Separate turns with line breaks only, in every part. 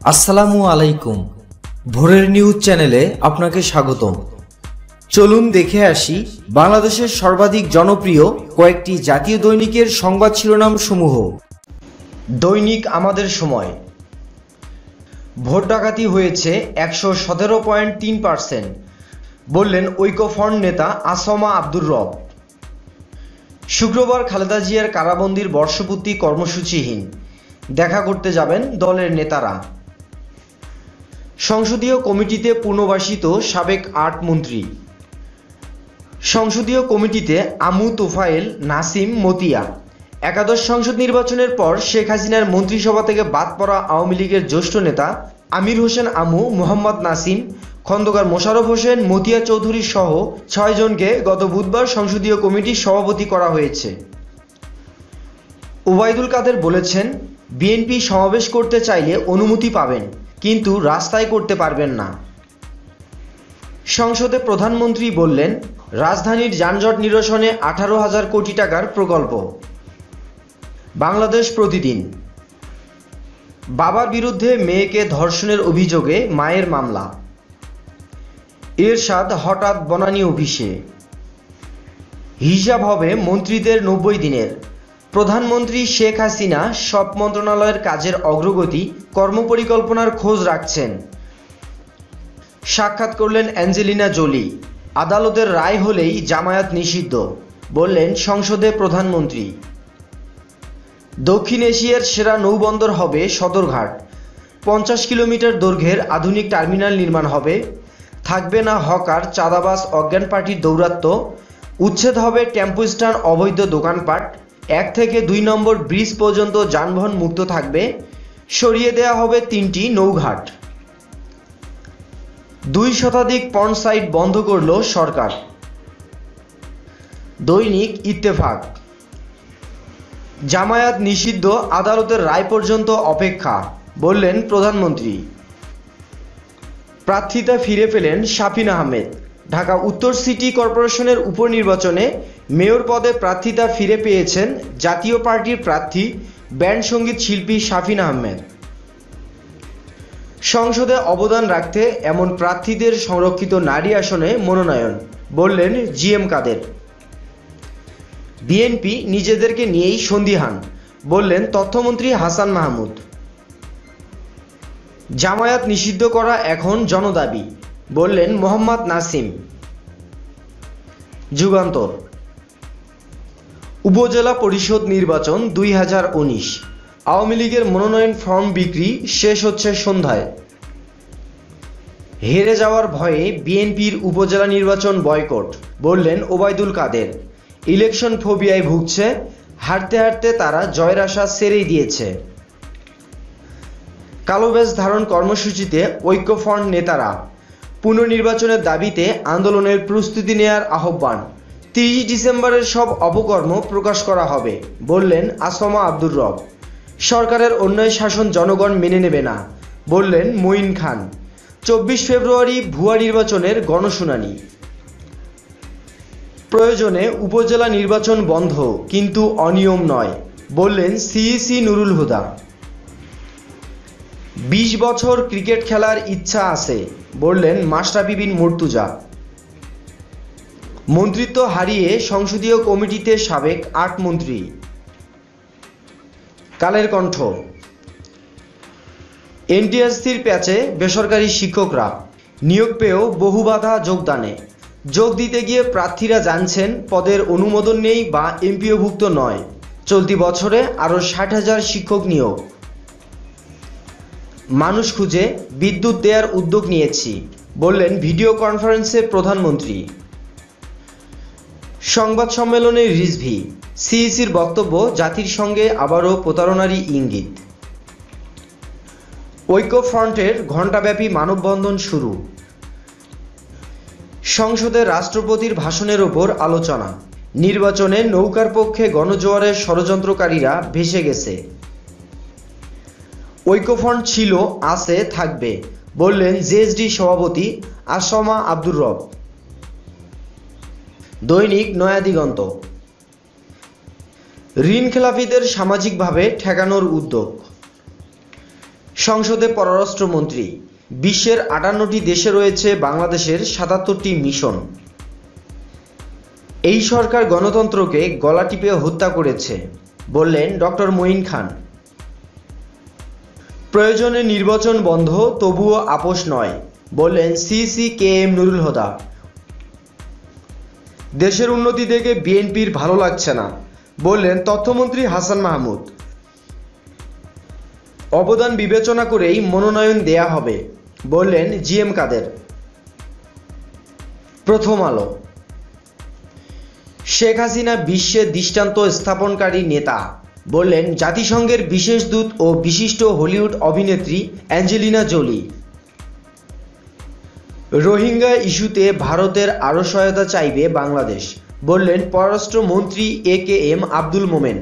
আসসালামু আলাইকুম। ভোরের নিউজ চ্যানেলে আপনাকে স্বাগতম। চলুন দেখে আসি বাংলাদেশের সর্বাধিক জনপ্রিয় কয়েকটি জাতীয় দৈনিকের সংবাদ শিরোনাম সমূহ। দৈনিক আমাদের সময়। ভোট ডাকাতি হয়েছে ১১৭.৩%, বললেন ঐক্যফ্রন্ট নেতা আসমা আব্দুর রব। শুক্রবার খালেদা জিয়ার কারাবন্দির বর্ষপূর্তি কর্মসূচিহীন, দেখা করতে যাবেন দলের নেতারা। সংসদীয় কমিটিতে পুনর্বাসিত সাবেক ৮ মন্ত্রী। সংসদীয় কমিটিতে আমু, তোফায়েল, নাসিম, মতিয়া। একাদশ সংসদ নির্বাচনের পর শেখ হাসিনার মন্ত্রিসভা থেকে বাদ পড়া আওয়ামী লীগের জ্যেষ্ঠ নেতা আমির হোসেন আমু, মোহাম্মদ নাসিম, খন্দকার মোশাররফ হোসেন, মতিয়া চৌধুরী সহ ৬ জনকে গত বুধবার সংসদীয় কমিটির সভাপতি করা হয়েছে। ওবায়দুল কাদের বলেছেন, বিএনপি সমাবেশ করতে চাইলে অনুমতি পাবেন, কিন্তু রাস্তায় করতে পারবেন না। সংসদে প্রধানমন্ত্রী বললেন, রাজধানীর যানজট নিরসনে ১৮,০০০ কোটি টাকার প্রকল্প। বাংলাদেশ প্রতিদিন। বাবার বিরুদ্ধে মেয়েকে ধর্ষণের অভিযোগে মায়ের মামলা। এরশাদ হঠাৎ বনানী অফিসে। হিসাব হবে মন্ত্রীদের ৯০ দিনের। প্রধানমন্ত্রী শেখ হাসিনা সব মন্ত্রণালয়ের কাজের অগ্রগতি, কর্মপরিকল্পনার খোঁজ রাখছেন। সাক্ষাৎ করলেন অ্যাঞ্জেলিনা জোলি। আদালতের রায় হলেই জামায়াত নিষিদ্ধ, বললেন সংসদে প্রধানমন্ত্রী। দক্ষিণ এশিয়ার সেরা নৌবন্দর হবে সদরঘাট। ৫০ কিলোমিটার দৈর্ঘ্যের আধুনিক টার্মিনাল নির্মাণ হবে। থাকবে না হকার, চাঁদাবাজ, অজ্ঞান পার্টির দৌরাত্ম্য। উচ্ছেদ হবে টেম্পো স্ট্যান্ড, অবৈধ দোকানপাট। ১ থেকে ২ নম্বর ব্রিজ পর্যন্ত যানবাহন মুক্ত থাকবে। সরিয়ে দেওয়া হবে ৩টি নৌঘাট। ২ শতাধিক পর্ন সাইট বন্ধ করল সরকার। দৈনিক ইত্তেফাক। জামায়াত নিষিদ্ধ, আদালতের রায় পর্যন্ত অপেক্ষা, বললেন প্রধানমন্ত্রী। প্রার্থিতা ফিরে পেলেন শাফিন আহমেদ। ঢাকা উত্তর সিটি কর্পোরেশনের উপনির্বাচনে মেয়র পদে প্রার্থিতা ফিরে পেয়েছেন জাতীয় পার্টির প্রার্থী ব্যান্ড সঙ্গীত শিল্পী শাফিন আহমেদ। সংসদে অবদান রাখতে এমন প্রার্থীদের সংরক্ষিত নারী আসনে মনোনয়ন, বললেন জিএম কাদের। বিএনপি নিজেদেরকে নিয়েই সন্দিহান, বললেন তথ্যমন্ত্রী হাসান মাহমুদ। জামায়াত নিষিদ্ধ করা এখন জনদাবি, বললেন মোহাম্মদ নাসিম। যুগান্তর। উপজেলা পরিষদ নির্বাচন ২০১৯। আওয়ামী লীগের মনোনয়ন ফর্ম বিক্রি শেষ হচ্ছে সন্ধ্যায়। হেরে যাওয়ার ভয়ে বিএনপির উপজেলা নির্বাচন বয়কট, বললেন ওবায়দুল কাদের। ইলেকশন ফোবিয়ায় ভুগছে, হারতে হারতে তারা জয়ের আশা ছেড়েই দিয়েছে। কালো ব্যাজ ধারণ কর্মসূচিতে ঐক্যফ্রন্ট নেতারা। পুনর্নির্বাচনের দাবিতে আন্দোলনের প্রস্তুতি নেয়ার আহ্বান। ৩০ ডিসেম্বরের সব অপকর্ম প্রকাশ করা হবে, বললেন আসমা আব্দুর রব। সরকারের অন্যায় শাসন জনগণ মেনে নেবে না, বললেন মঈন খান। ২৪ ফেব্রুয়ারি ভুয়া নির্বাচনের গণশুনানি। প্রয়োজনে উপজেলা নির্বাচন বন্ধ, কিন্তু অনিয়ম নয়, বললেন সিইসি নুরুল হুদা। ২০ বছর ক্রিকেট খেলার ইচ্ছা আছে, বললেন মাশরাফি বিন মুর্তজা। মন্ত্রিত্ব হারিয়ে সংসদীয় কমিটিতে সাবেক ৮ মন্ত্রী। কালের কণ্ঠ। এনটিআরসির প্যাচে বেসরকারি শিক্ষকরা। নিয়োগ পেয়েও বহু বাধা যোগদানে। যোগ দিতে গিয়ে প্রার্থীরা জানছেন পদের অনুমোদন নেই বা এমপিওভুক্ত নয়। চলতি বছরে আরও ৬০,০০০ শিক্ষক নিয়োগ। মানুষ খুঁজে বিদ্যুৎ দেওয়ার উদ্যোগ নিয়েছি, বললেন ভিডিও কনফারেন্সে প্রধানমন্ত্রী। সংবাদ সম্মেলনে রিজভী। সিইসির বক্তব্য, জাতির সঙ্গে আবারও প্রতারণারই ইঙ্গিত। ঐক্যফ্রন্টের ঘণ্টাব্যাপী মানববন্ধন শুরু। সংসদে রাষ্ট্রপতির ভাষণের ওপর আলোচনা। নির্বাচনে নৌকার পক্ষে গণজোয়ারের ষড়যন্ত্রকারীরা ভেসে গেছে। ঐক্যফ্রন্ট ছিল, আছে, থাকবে, বললেন জেএসডি সভাপতি আসমা আব্দুর রব। দৈনিক নয়া দিগন্ত। ঋণখেলাপিদের সামাজিকভাবে ঠেকানোর উদ্যোগ। সংসদে পররাষ্ট্রমন্ত্রী। বিশ্বের 58টি দেশে রয়েছে বাংলাদেশের 77টি মিশন। এই সরকার গণতন্ত্রকে গলা টিপে হত্যা করেছে, বললেন ডক্টর মঈন খান। প্রয়োজনে নির্বাচন বন্ধ, তবুও আপোষ নয়, বললেন সিসি-কে-এম নুরুল হুদা। দেশের উন্নতি দেখে বিএনপির ভালো লাগছে না, বললেন তথ্যমন্ত্রী হাসান মাহমুদ। অবদান বিবেচনা করেই মনোনয়ন দেয়া হবে, বললেন জিএম কাদের। প্রথম আলো। শেখ হাসিনা বিশ্বে দৃষ্টান্ত স্থাপনকারী নেতা, বললেন জাতিসংঘের বিশেষ দূত ও বিশিষ্ট হলিউড অভিনেত্রী অ্যাঞ্জেলিনা জোলি। রোহিঙ্গা ইস্যুতে ভারতের আরও সহায়তা চাইবে বাংলাদেশ, বললেন পররাষ্ট্রমন্ত্রী এ.কে.এম আব্দুল মোমেন।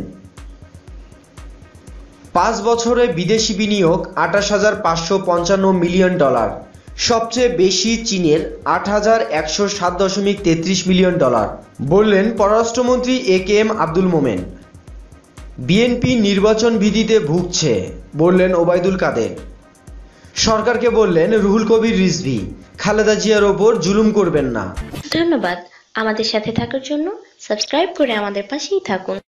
5 বছরে বিদেশি বিনিয়োগ 28,555 মিলিয়ন ডলার, সবচেয়ে বেশি চীনের 8,107.33 মিলিয়ন ডলার, বললেন পররাষ্ট্রমন্ত্রী এ.কে.এম আব্দুল মোমেন। বিএনপি নির্বাচন ভীতিতে ভুগছে, বললেন ওবায়দুল কাদের। সরকারকে বললেন রুহুল কবির রিজভী, খালেদা জিয়ার ওপর জুলুম করবেন না।
ধন্যবাদ আমাদের সাথে থাকার জন্য। সাবস্ক্রাইব করে আমাদের পাশেই থাকুন।